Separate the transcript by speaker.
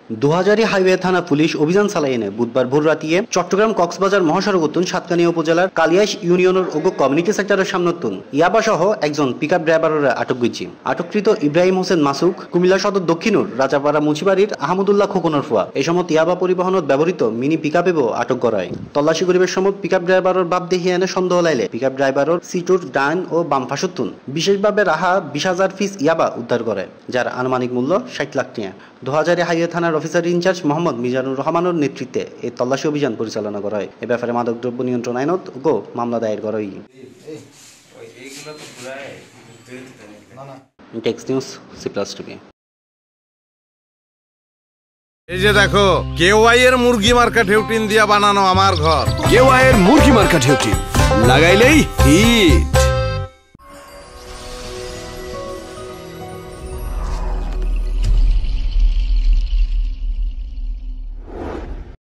Speaker 1: দুহাজারী highway থানা police অভিযান চালাই এনে বুধবার ভোর রাতিয়ে চট্টগ্রাম কক্সবাজার মহাসড়ক উত্তুন সাতকানিয়া উপজেলার কালিয়াস ইউনিয়নের ওগো কমিউনিটি সেক্টরের সামনে উত্তুন ইয়াবা সহ একজন পিকআপ ড্রাইভারের আটক হয়েছে। আটককৃত ইব্রাহিম হোসেন মাসুক কুমিল্লা সদর দক্ষিণর রাজাপাড়া মুন্সিবাড়ির আহমদুল্লাহ খোকনের ফুয়া এই সময় ইয়াবা পরিবহনত ব্যবহৃত মিনি পিকআপেও আটক করায়। তল্লাশি করিবার সময় পিকআপ ড্রাইভারের বাপ দেখিয়ে এনে সন্দেহ লাইলে পিকআপ ড্রাইভারের সিটুর ডান ও বাম ফাঁসুত্তুন বিশেষভাবে রাহা 20,000 পিস ইয়াবা উদ্ধার করে, যার আনুমানিক মূল্য 60 লাখ টাকা। দুহাজারী হাইওয়ে থানার অফিসার ইনচার্জ মোহাম্মদ মিজানুর রহমানের নেতৃত্বে এই তল্লাশি অভিযান পরিচালনা করা হয়। এ ব্যাপারে মাদকদ্রব্য নিয়ন্ত্রণ আইনত মামলা দায়ের করা হয়। Text news C+TV।
Speaker 2: এই যে দেখো কেওয়াই এর মুরগি মার্কা ঢেউটিন দিয়া বানানো আমার ঘর।
Speaker 3: কেওয়াই এর মুরগি মার্কা ঢেউটিন লাগাইলেই হিট।